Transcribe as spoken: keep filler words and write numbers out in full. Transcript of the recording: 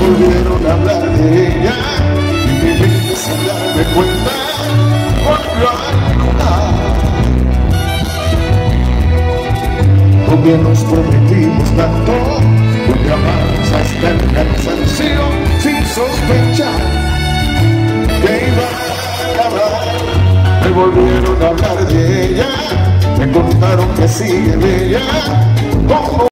volvieron a hablar de ella y mi mente sin darme cuenta volvió a recordar lo que nos prometimos tanto, donde amamos hasta el cansancio sin sospechar que iba a acabar. Me volvieron a hablar de ella, me contaron que sigue bella como